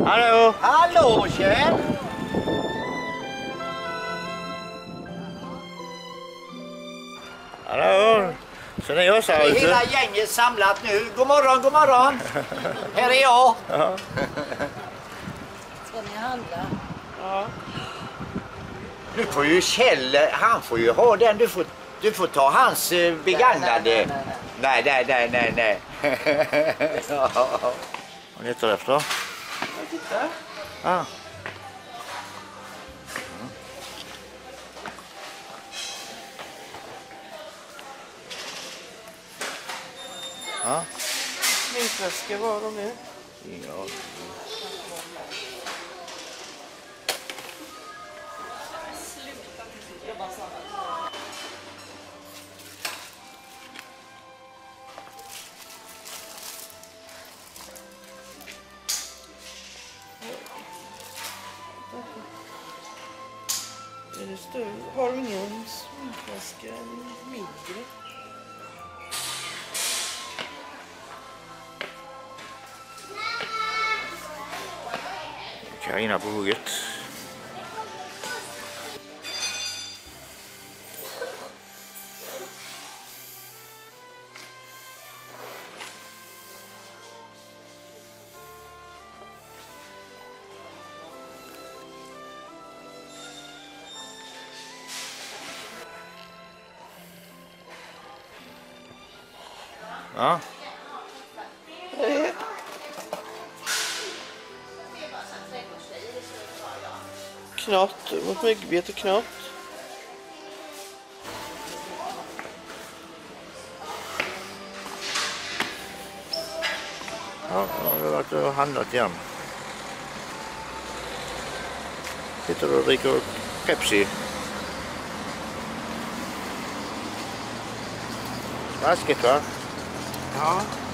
Hallå! Hallå, Kjell! Hallå! Så det är jag så här ute. Hela gänget samlat nu. God morgon, god morgon. Här är jag. Ja. Ska ni handla? Ja. Nu får ju Kjell, han får ju ha den. Du får ta hans begagnade. Nej. Ja. Vad letar du efter? Jag tittar. Ja. Ja. Vinflaskor var de är. Ja. Är det större? Har du ingen vinflaska mindre? Carina på hugget. Ja. Knott, mot myggbeet och knott. Ja, jag har varit och handlat igen. Sitter och dricker Pepsi. Smaskigt, va? Ja.